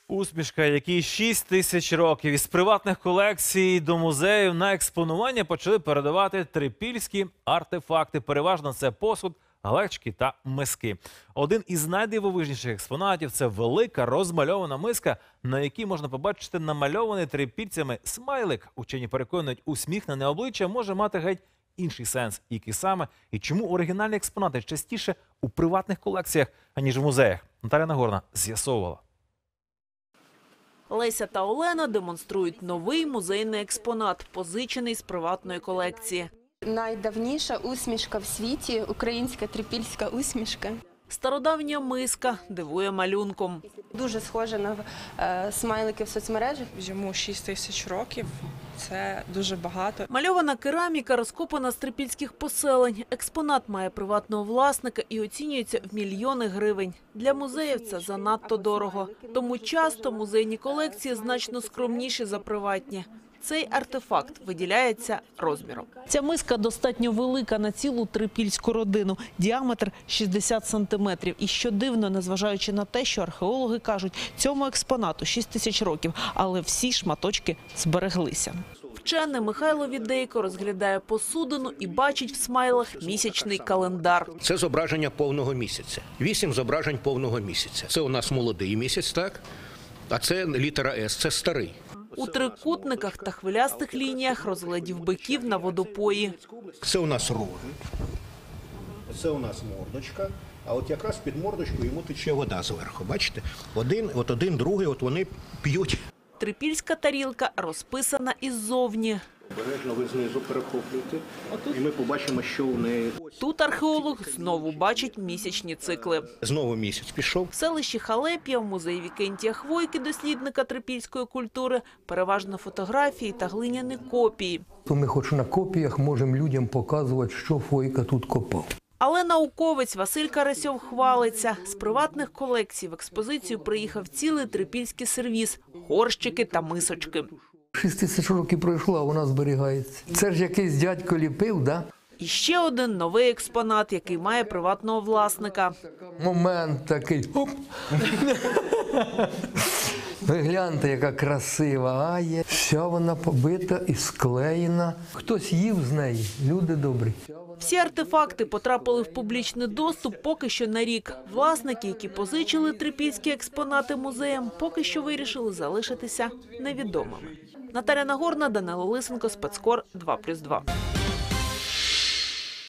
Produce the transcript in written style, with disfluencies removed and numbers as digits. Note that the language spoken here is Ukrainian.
Усмішка, якій 6 тисяч років. Із приватних колекцій до музеїв на експонування почали передавати трипільські артефакти. Переважно це посуд, глечики та миски. Один із найдивовижніших експонатів – це велика розмальована миска, на якій можна побачити намальований трипільцями смайлик. Учені переконують, усміхнене обличчя може мати геть інший сенс. Який саме і чому оригінальні експонати частіше у приватних колекціях, аніж в музеях? Наталя Нагорна з'ясовувала. Леся та Олена демонструють новий музейний експонат, позичений з приватної колекції. Найдавніша усмішка в світі – українська трипільська усмішка. Стародавня миска дивує малюнком. Дуже схожа на смайлики в соцмережах. Йому 6 тисяч років. Це дуже багато. Мальована кераміка розкопана з трипільських поселень. Експонат має приватного власника і оцінюється в мільйони гривень. Для музеїв це занадто дорого. Тому часто музейні колекції значно скромніші за приватні. Цей артефакт виділяється розміром. Ця миска достатньо велика на цілу трипільську родину. Діаметр 60 сантиметрів. І що дивно, незважаючи на те, що археологи кажуть, цьому експонату 6 тисяч років, але всі шматочки збереглися. Вчений Михайло Відейко розглядає посудину і бачить в смайлах місячний календар. Це зображення повного місяця. 8 зображень повного місяця. Це у нас молодий місяць, так? А це літера С, це старий. У трикутниках та хвилястих лініях розглядів биків на водопої. Це у нас роги, це у нас мордочка, а от якраз під мордочку йому тече вода зверху. Бачите? Один, другий, от вони п'ють. Трипільська тарілка розписана іззовні. Обережно ви знизу перехоплюєте, і ми побачимо, що в неї. Тут археолог знову бачить місячні цикли. Знову місяць пішов. В селищі Халеп'я, в музеї Вікентія Хвойки, дослідника трипільської культури, переважно фотографії та глиняні копії. Ми хоч на копіях можемо людям показувати, що Хвойка тут копав. Але науковець Василь Карасьов хвалиться. З приватних колекцій в експозицію приїхав цілий трипільський сервіз – горщики та мисочки. 6 тисяч років пройшло, а вона зберігається. Це ж якийсь дядько ліпив, да? І ще один новий експонат, який має приватного власника. Момент такий. Оп! Ви гляньте, яка красива. А є. Вся вона побита і склеєна. Хтось їв з неї, люди добрі. Всі артефакти потрапили в публічний доступ поки що на рік. Власники, які позичили трипільські експонати музеям, поки що вирішили залишитися невідомими. Наталя Нагорна, Данило Лисенко, Спецкор 2+2.